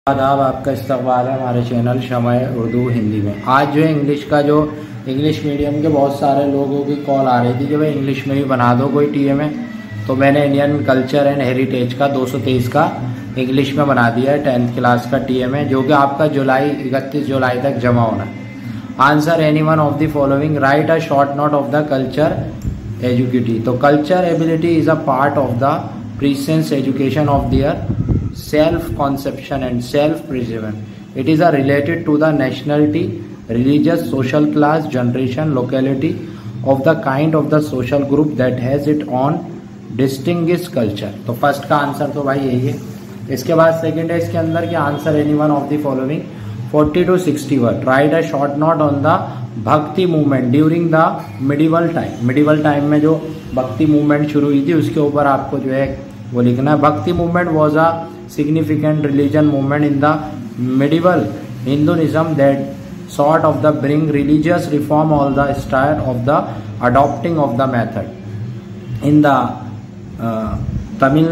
आदाब, आपका इस्तकबाल है हमारे चैनल शमाए उर्दू हिंदी में। आज जो है इंग्लिश का जो इंग्लिश मीडियम के बहुत सारे लोगों की कॉल आ रही थी कि भाई इंग्लिश में ही बना दो कोई टीएमए, तो मैंने इंडियन कल्चर एंड हेरिटेज का 223 का इंग्लिश में बना दिया है 10th क्लास का टीएमए, जो कि आपका 31 जुलाई तक जमा होना है। Answer any one of the following, write a short note of the culture एजुकेटी। तो culture ability is a part of the presence education of their self-conception and self-perception. It is related to the nationality, religious, social class, generation, locality of the kind of the social group that has its own distinguished culture. तो first का answer तो भाई यही है। इसके बाद second है इसके अंदर कि answer any one of the following 40 to 60 word, write a short note on the bhakti movement during the medieval time. Medieval time में जो भक्ति मूवमेंट शुरू हुई थी उसके ऊपर आपको जो है वो लिखना है। Bhakti movement was a significant religion movement in the medieval Hinduism that sort of the bring religious reform all the style of the adopting of the method in the Tamil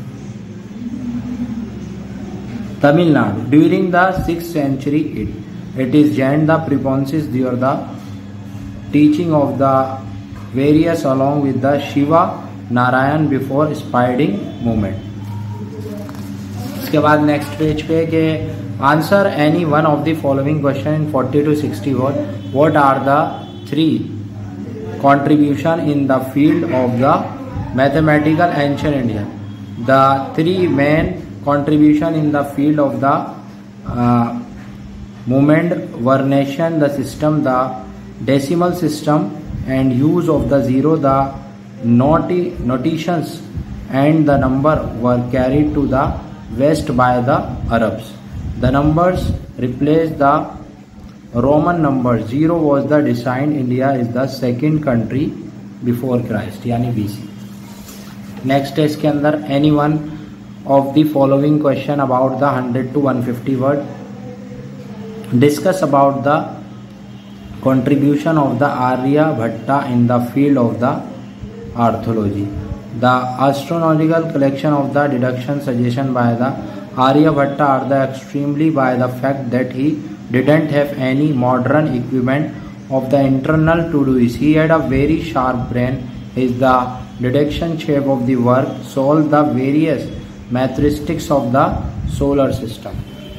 Nadu during the 6th century. It is joined the preponsis during the teaching of the various along with the Shiva Narayan before spreading movement. उसके बाद next page पे कि answer any one of the following question in 40 to 60 word. What are the 3 contribution in the field of the mathematical ancient India. The 3 main contribution in the field of the movement were nation, the system, the decimal system and use of the zero, the notations and the number were carried to the west by the Arabs. The numbers replaced the Roman numbers. Zero was the design. India is the second country before Christ, यानी BC. Next है इसके अंदर any one of the following question about the 100 to 150 word. Discuss about the contribution of the Aryabhatta in the field of the archaeology. The astronomical collection of the deduction suggestion by the Aryabhatta are the extremely by the fact that he didn't have any modern equipment of the internal to do this. He had a very sharp brain. Is the deduction shape of the work solve the various mathematics of the solar system.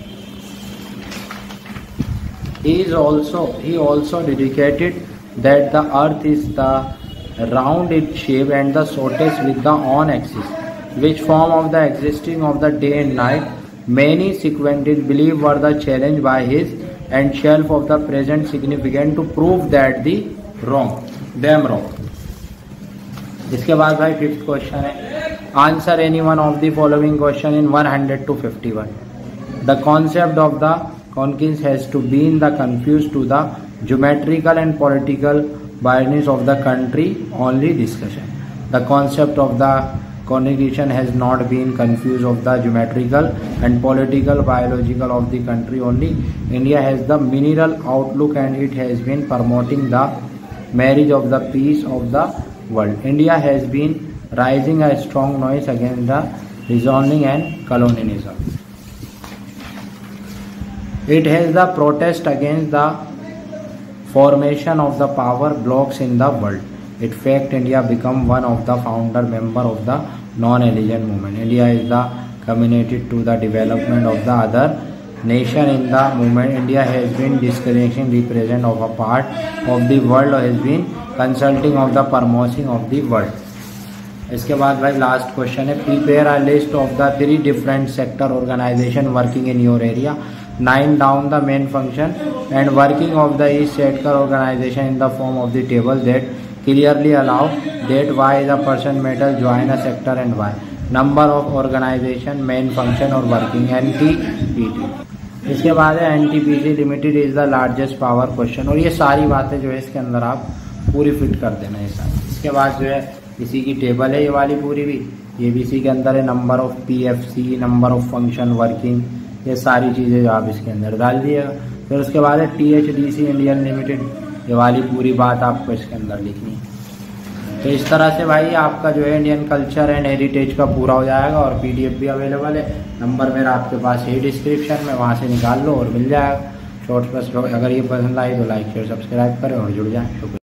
He also dedicated that the earth is the round its shape and the shortest with the on axis, which form of the existing of the day and night. Many sequential belief were the challenge by his and shelf of the present significant to prove that the them wrong. इसके बाद भाई fifth question है answer any one of the following question in 100 to 51. The concept of the concave has to be in the confused to the geometrical and political biases of the country only discussion. The concept of the congregation has not been confused of the geometrical and political biological of the country only. India has the mineral outlook and it has been promoting the marriage of the peace of the world. India has been raising a strong noise against the rezoning and colonialism. It has the protest against the formation of the power blocks in the world. In fact, India become one of the founder member of the non-aligned movement. India is the committed to the development of the other nation in the movement. India has been discouraging represent of a part of the world or has been consulting of the promoting of the world. इसके बाद भाई last question है prepare a list of the 3 different sector organization working in your area. 9 down the main function and working of the each sector organization in the form of the table that clearly allow that why the person matter join a sector and why. Number of organization, main function और working. NTPT. इसके बाद है NTPC limited is the largest power question, और ये सारी बातें जो है इसके अंदर आप पूरी फिट कर देना है सारी। इसके बाद जो है इसी की टेबल है ये वाली पूरी भी, ये भी इसी के अंदर है। Number of PFC, number of function, working, ये सारी चीज़ें जो आप इसके अंदर डाल दिएगा। फिर उसके बाद है THDC इंडियन लिमिटेड, ये वाली पूरी बात आपको इसके अंदर लिखनी है। तो इस तरह से भाई आपका जो है इंडियन कल्चर एंड हेरिटेज का पूरा हो जाएगा। और PDF भी अवेलेबल है, नंबर मेरा आपके पास है डिस्क्रिप्शन में, वहाँ से निकाल लो और मिल जाएगा। शॉर्ट्स बस अगर ये पसंद आई तो लाइक शेयर सब्सक्राइब करें और जुड़ जाएं। शुक्रिया।